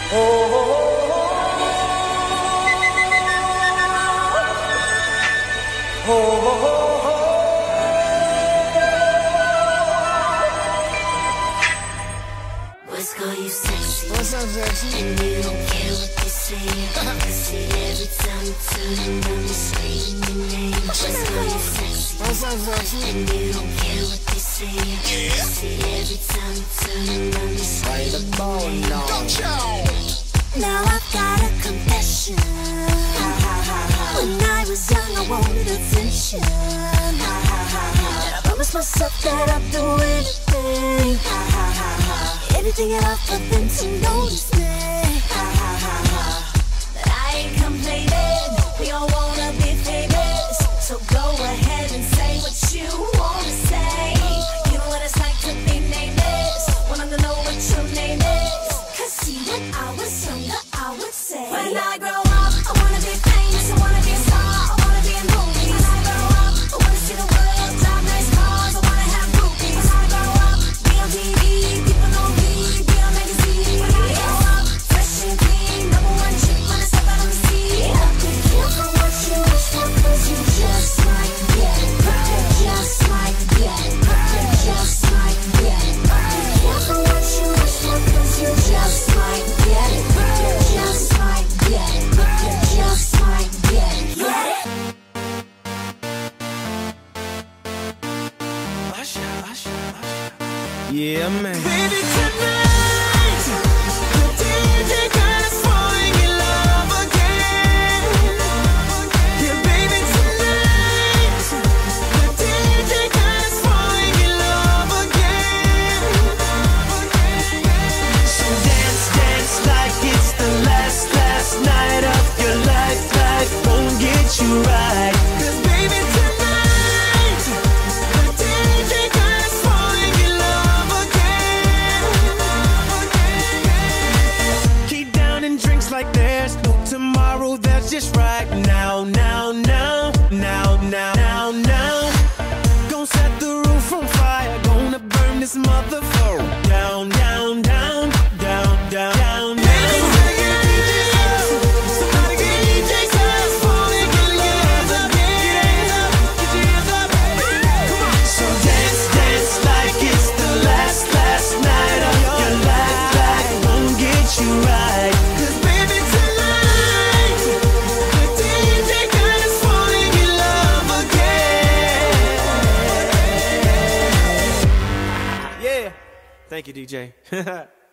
What's up, sexy? And you don't care what they say. I see every time you turn around, you scream your name. Let's call you sexy. What's up, sexy? And you don't care what they say. I see every time you turn around, you scream your name. Now I've got a confession. When I was young, I wanted attention. And I promised myself that I'd do anything. Anything at all for them to notice me. But I ain't complaining. We all wanna be famous, so go ahead and say what you wanna say. You know what it's like to be nameless, wanting to know what your name is. Cause see, when I was younger, I would say, when I grow up, I wanna be famous, I wanna be a star, I wanna be in movies. When I grow up, I wanna see the world, drive nice cars, I wanna have groupies. When I grow up, be on TV, people know me. Yeah, man. Baby, tonight, the DJ got us falling in love again. Yeah, baby, tonight, the DJ got us falling in love again. So dance, dance like it's the last night of your life. Life won't get you right. Like there's no tomorrow, that's just right now, now, now, now, now, now, now. Gonna set the roof on fire, gonna burn this motherfucker down, down, down, down, down, down, down. Thank you, DJ.